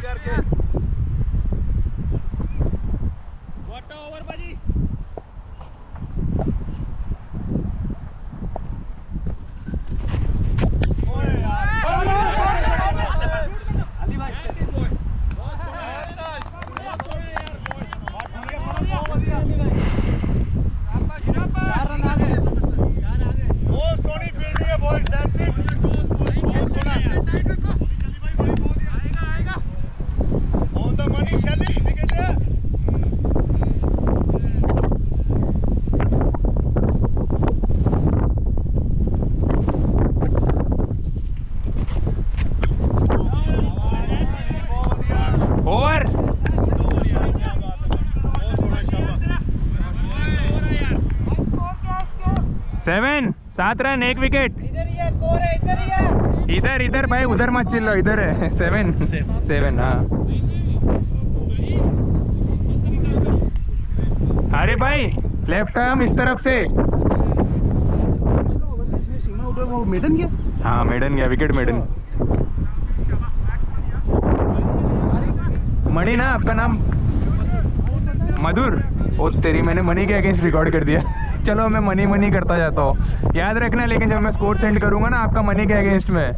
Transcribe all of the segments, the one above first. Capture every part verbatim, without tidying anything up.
Seven, सात run, एक wicket. इधर इधर भाई, उधर मत चिल्लो, इधर है। सेवन सेवन हाँ। अरे भाई लेफ्ट आर्म इस तरफ से। वो मेडन गया। हाँ मेडन गया, विकेट मेडन। मणि ना आपका नाम? मधुर। ओ तेरी, मैंने मणि के अगेंस्ट रिकॉर्ड कर दिया। चलो मैं मनी मनी करता जाता हूँ, याद रखना। लेकिन जब मैं स्कोर सेंड करूंगा ना आपका मनी के अगेंस्ट में।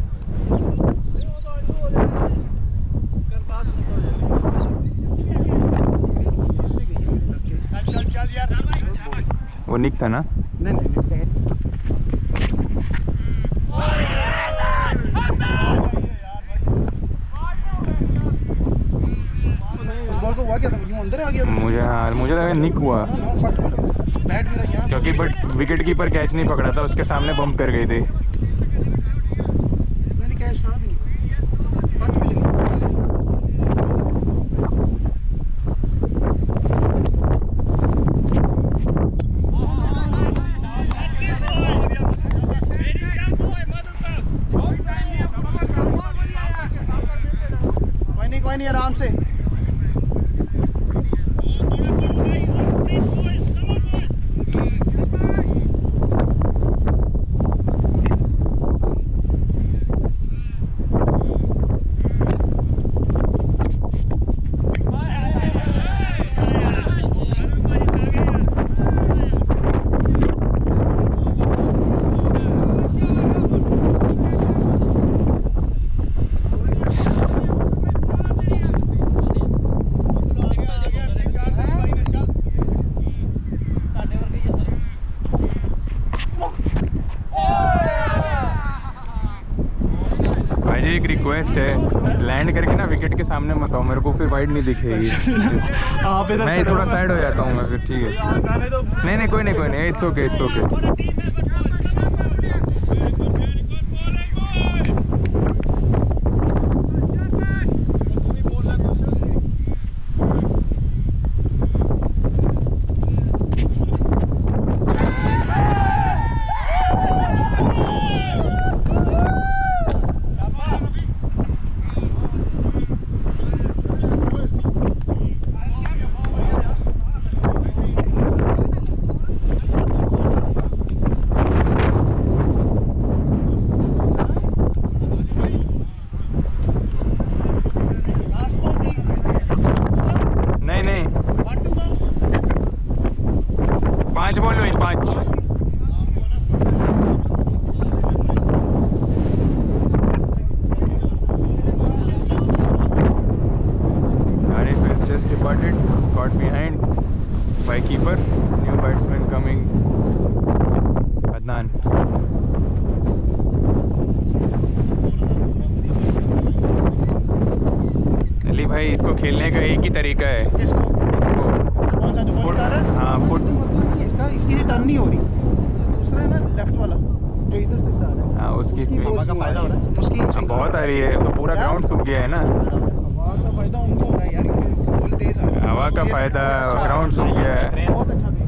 वो निक था ना? नहीं नहीं उस बॉल को हुआ क्या था? यूं अंदर आ गया था। मुझे हाँ मुझे लगा निक हुआ, बैट मेरा यहाँ, क्योंकि बट विकेट कीपर कैच नहीं पकड़ा था, उसके सामने बम्प कर गई थी। मैंने कैच था भी नहीं, बट मिल गई। कोई नहीं कोई नहीं, आराम से। रिक्वेस्ट है, लैंड करके ना विकेट के सामने मत आओ, मेरे को फिर वाइड नहीं दिखेगी। मैं थोड़ा साइड हो जाता हूँ मैं फिर। ठीक है, नहीं नहीं कोई नहीं कोई नहीं, इट्स ओके इट्स ओके। पांच बॉल हुई, पांच। Arif has just departed, caught behind by keeper. New batsman coming, Adnan. Ali भाई इसको खेलने का एक ही तरीका है। इसको इसको कौन सा जो बॉल निकाल रहा है? हाँ फुट, इसका इसकी टर्न नहीं हो रही। दूसरा है ना लेफ्ट वाला जो इधर से जा रहा है, हाँ उसकी स्विंग का फायदा हो रहा है। उसकी हाँ, बहुत आ रही है, तो पूरा ग्राउंड सूख गया है ना। हवा का फायदा उनको हो रहा है यार, क्योंकि बॉल तेज आ रही है। हवा का फायदा, ग्राउंड सूख गया है। बहुत अच्छा पेस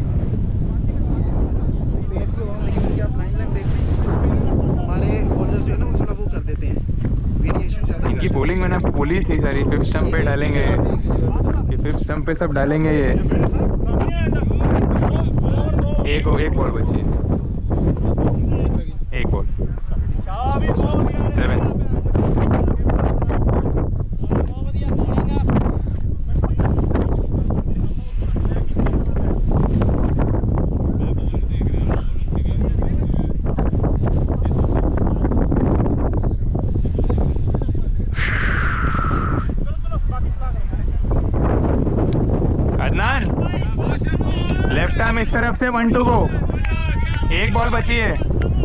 पेस की बात, लेकिन उनकी आप लाइन लाइन देख लें, हमारे बॉलर्स जो है ना वो थोड़ा वो कर देते हैं, वेरिएशन ज़्यादा। इनकी बॉलिंग मैंने आपको बोली थी सारी, फिफ्थ स्टंप पे डालेंगे ये, फिफ्थ स्टंप पे सब डालेंगे ये। एक एक बॉल बची है, एक बॉल। सेवन कदम इस तरफ से, वन टू गो। एक बॉल बची है।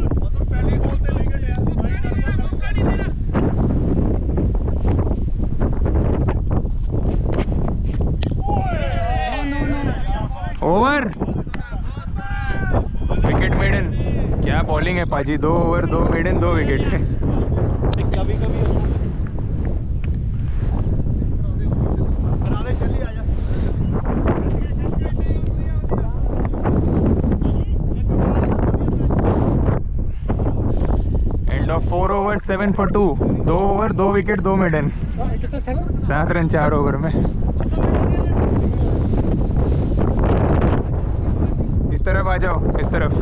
Over, wicket maiden. क्या बॉलिंग है पाजी, दो ओवर दो मेडन दो विकेट। कभी कभी end of four over seven for two. दो ओवर दो विकेट दो मेडन। सात रन चार ओवर में। इस तरफ आ जाओ, इस तरफ।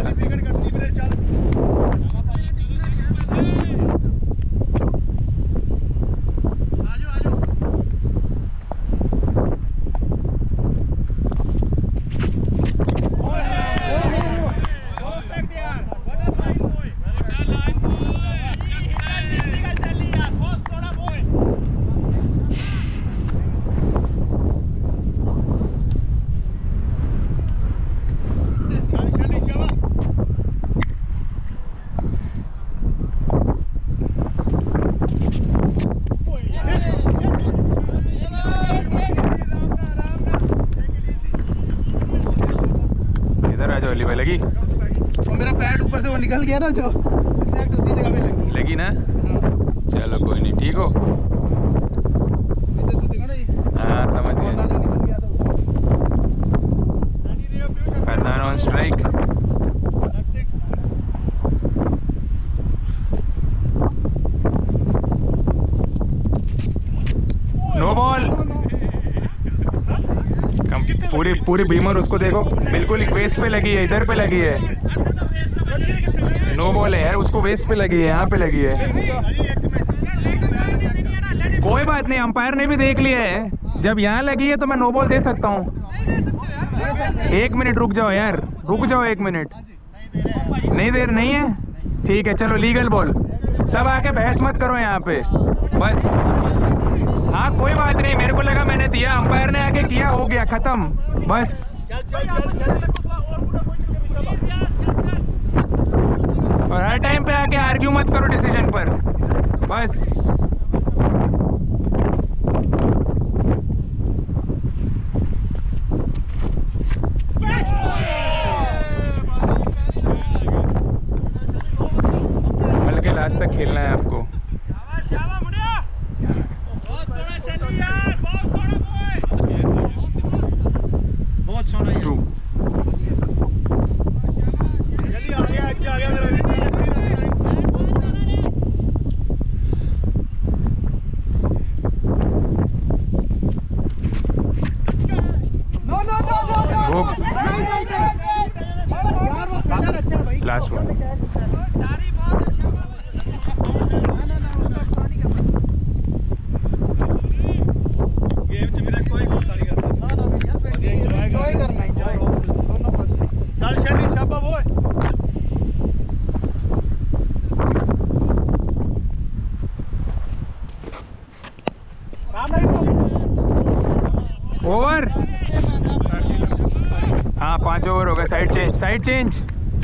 लगी मेरा पैड ऊपर से वो निकल गया ना, जो एग्जैक्ट उसी जगह पे लगी लगी ना। चलो कोई नहीं, ठीक हो। इधर से देखो ना ये, हाँ समझ गया। जो निकल गया था। Adnan on strike. No ball. पूरी पूरी बीमर उसको देखो, बिल्कुल वेस्ट पे लगी है, इधर पे लगी है। नो बॉल है यार, उसको वेस्ट पे लगी है, यहाँ पे लगी है। कोई बात नहीं, अंपायर ने भी देख लिया है। जब यहाँ लगी है तो मैं नो बॉल दे सकता हूँ। एक मिनट रुक जाओ यार, रुक जाओ एक मिनट। नहीं देर नहीं है, ठीक है चलो लीगल बॉल। सब आके बहस मत करो यहाँ पे बस। हाँ कोई बात नहीं, मेरे को लगा मैंने दिया, अंपायर ने आके किया, हो गया खत्म बस। और हर टाइम पे आके आर्ग्यू मत करो डिसीजन पर बस। बल्कि लास्ट तक खेलना है आपको। बहुत सोना है। जल्दी आ गया, अच्छा आ गया मेरा। No no no no, last one. Over. हाँ पांच ओवर हो गए। Side change, side change.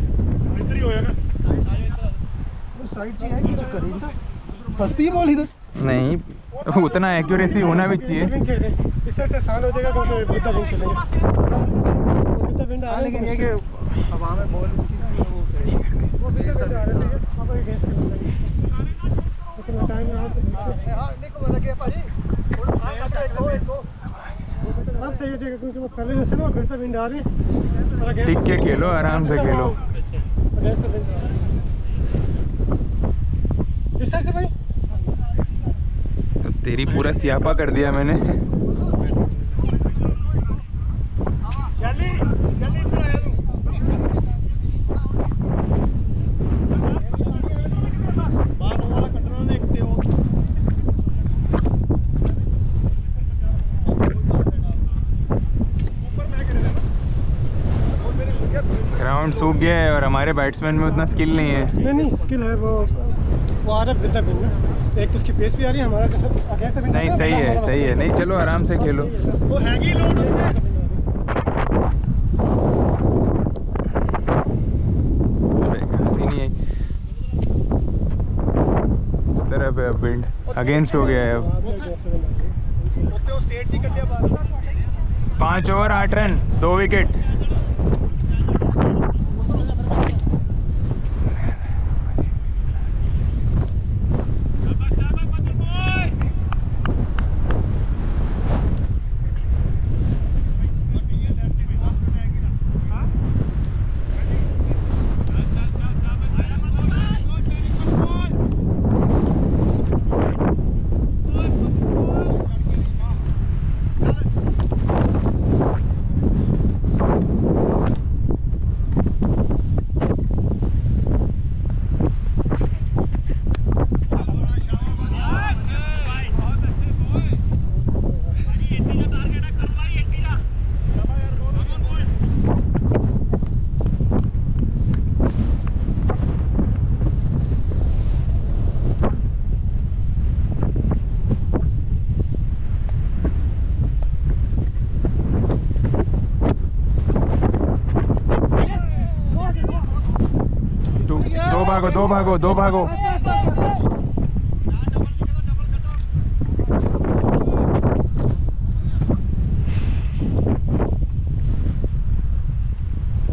Side change है कि जो करेंदा फंसती है बॉल इधर। नहीं, उतना एक्यूरेसी होना भी चाहिए। इस साइड से आसान हो जाएगा क्योंकि बुद्धा विंड खेलेंगे। बुद्धा विंड आ रहा है, लेकिन ये कि हवा में बॉल वो वो बेस कर रहा है। अब ये बेस कर लेंगे, लेकिन टाइम आराम से। हां देखो लगे भाई, थोड़ा भाग दो एक दो। अब सही हो जाएगा क्योंकि वो पहले जैसे ना बुद्धा विंड आ रही है। टिक के खेलो, आराम से खेलो। इस साइड से भाई तेरी पूरा सियापा कर दिया मैंने। जल्दी जल्दी इधर आ तू। बाहर वाला कटरा देखते हो। ऊपर मैं गिर गया ना, वो मेरे लग गया। ग्राउंड सूख गया है और हमारे बैट्समैन में उतना स्किल नहीं है। नहीं नहीं स्किल है, वो वो आ रहा है विद विन ना। एक तो उसकी पेस भी आ रही है, हमारा जैसे अगेंस्ट विन। नहीं सही है, सही है। नहीं चलो आराम से खेलो। वो हैगी लोड। अगेंस्ट हो गया है अब। पाँच ओवर आठ रन दो विकेट। दो भागो दो भागो दो भागो।